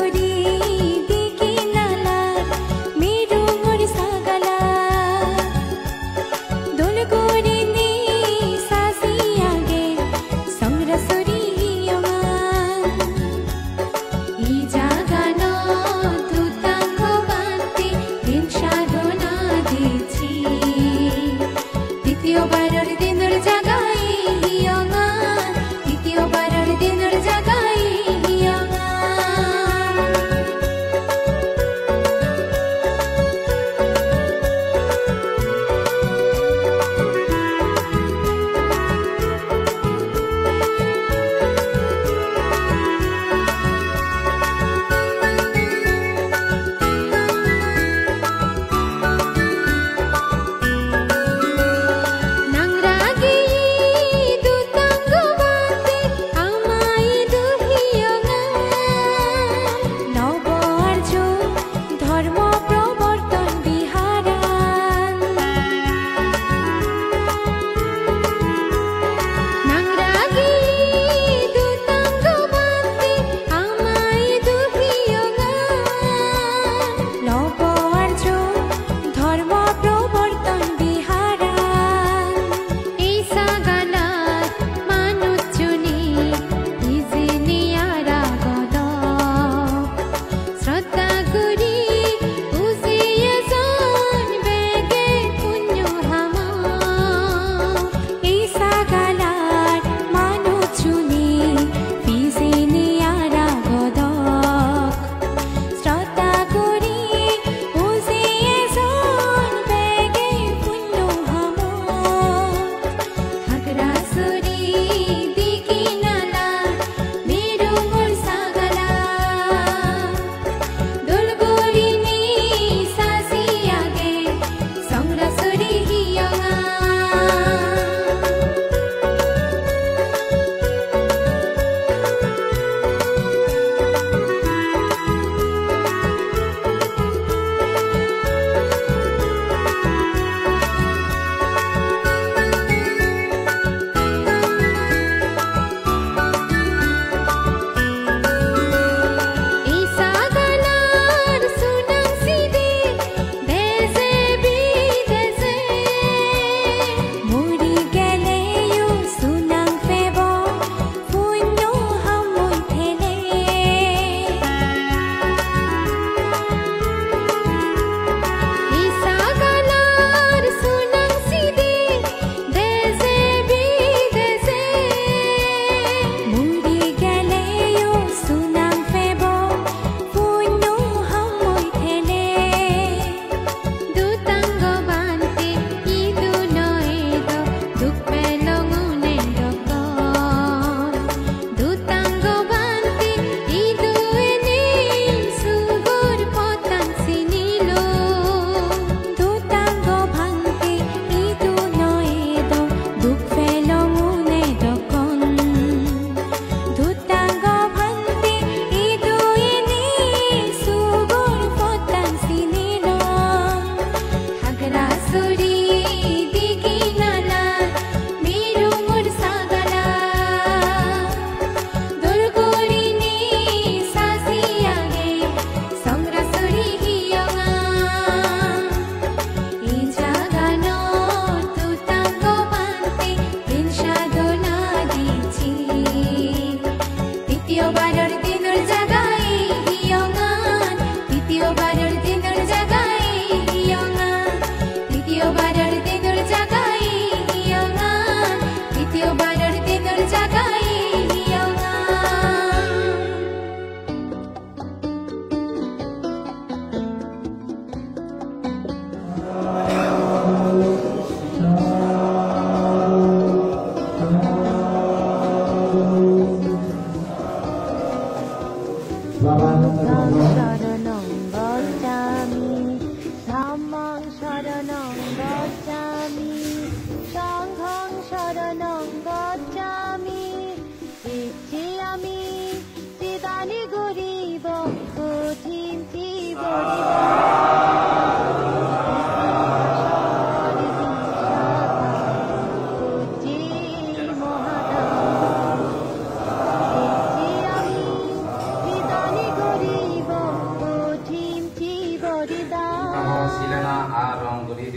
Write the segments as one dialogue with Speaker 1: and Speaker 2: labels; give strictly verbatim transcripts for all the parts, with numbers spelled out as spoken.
Speaker 1: Hari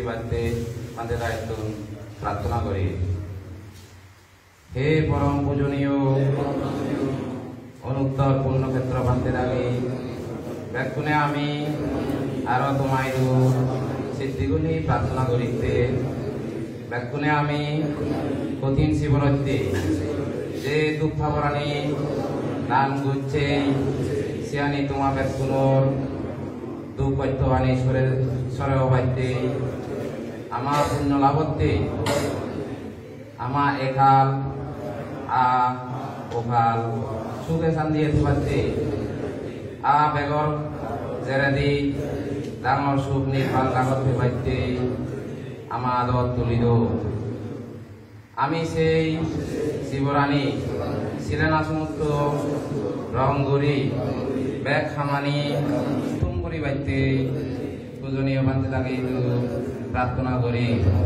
Speaker 1: বাড়তে আমাদের দায়িত্ব প্রার্থনা করি। হে পরম পূজনীয় অনুত্তর পূর্ণক্ষেত্র বান্তে লাগি ব্যাকুণে আমি আরো তোমায় সিদ্ধিগুলি প্রার্থনা করিতে ব্যাকুণে আমি কঠিন শিবরত্তে যে দুঃখাবরাণী নাম গুচ্ছে সিয়ানি তোমা ব্যাকুণর দুঃখবাণী সরে সরে অবাইতে আমার পুণ্য লাভতে আমা একাল আ ওকাল সুখে শান্তি পাচ্ছে আ বেগর জেরেদি ডাঙর সুখ নির্মাণ কাগজে পাইতে আমা আদর তুলিল। আমি সেই শিবরানী শিলেনা সমুদ্র রঙ্গরি ব্যাগ খামানি তুমরি বাইতে পূজনীয় বান্তে লাগে প্রার্থনা করি।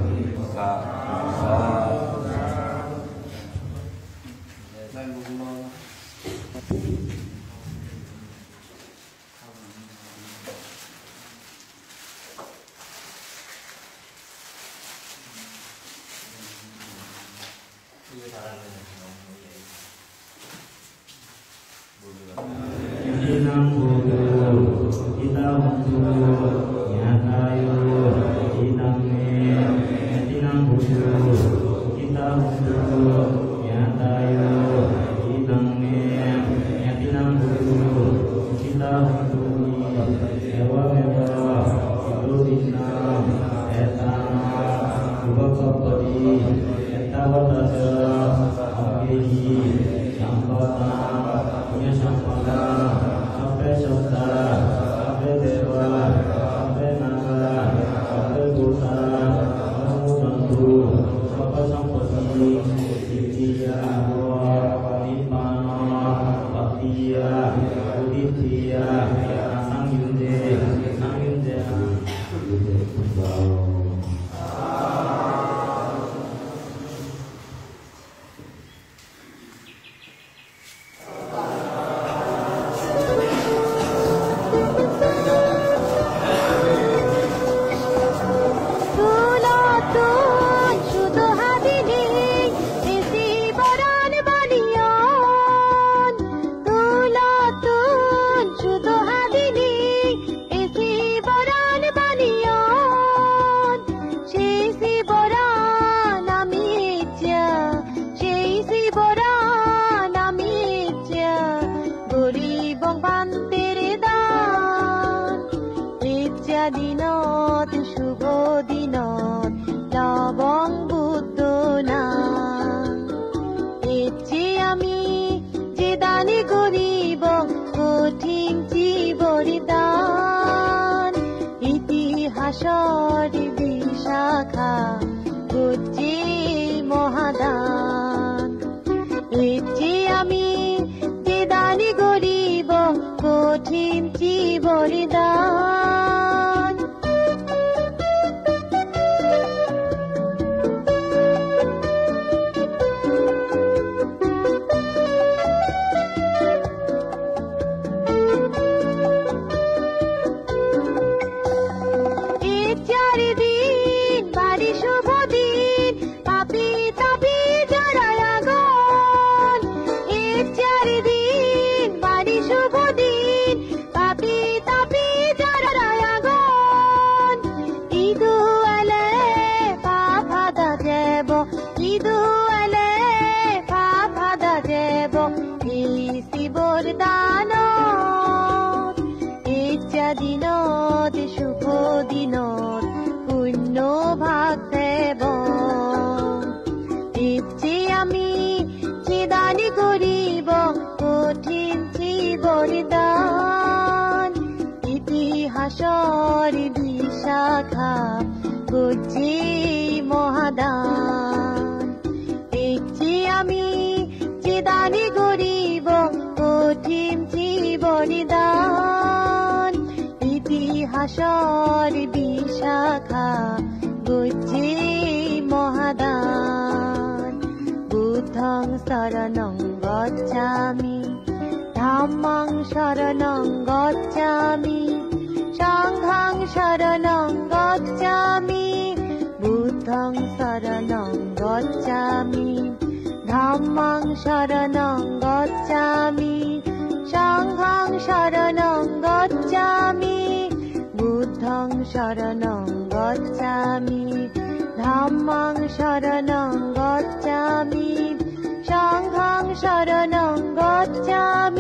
Speaker 2: দিনত শুভ দিনত লবং বুদ্ধ নাম এচে আমি যে দানি গরিব কঠিন জীবরিদান ইতিহাসর বিশাখা গুজ্জে মহাদান এচে আমি যে দানি গরিব কঠিন জীবরিদান দিনত শুভ দিনত পুণ্য ভাগ দেব ইচ্ছে আমি চিদানি করিব কঠিন জীবরিদান ইতিহাসর বিশাখা গুজ্জে মহাদান ইচ্ছে আমি চিদানি করিব কঠিন জীবরিদান ইতিহাসর বিশাখা গুজ্জে মহাদান বুদ্ধং শরণং গচ্ছামি ধাম্মং শরণং গচ্ছামি সংঘং শরণং গচ্ছামি बुद्धं शरणं गच्छामि धम्मं शरणं गच्छामि संघं शरणं गच्छामि बुद्धं शरणं गच्छामि धम्मं शरणं गच्छामि संघं शरणं गच्छामि